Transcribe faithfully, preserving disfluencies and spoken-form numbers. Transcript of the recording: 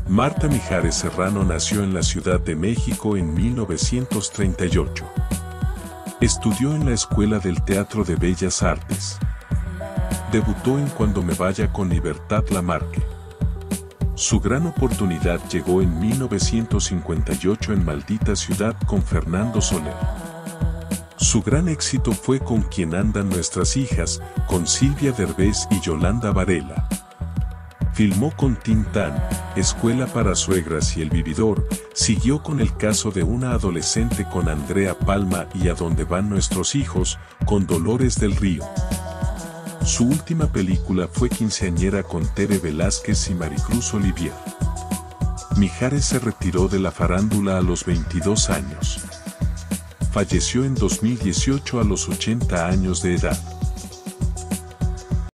Marta Mijares Serrano nació en la Ciudad de México en mil novecientos treinta y ocho. Estudió en la Escuela del Teatro de Bellas Artes. Debutó en Cuando me vaya con Libertad Lamarque. Su gran oportunidad llegó en mil novecientos cincuenta y ocho en Maldita Ciudad con Fernando Soler. Su gran éxito fue Con Quien Andan Nuestras Hijas, con Silvia Derbez y Yolanda Varela. Filmó con Tintán, Escuela para Suegras y El Vividor. Siguió con El caso de una adolescente con Andrea Palma y A dónde van nuestros hijos, con Dolores del Río. Su última película fue Quinceañera con Tere Velázquez y Maricruz Olivier. Mijares se retiró de la farándula a los veintidós años. Falleció en dos mil dieciocho a los ochenta años de edad.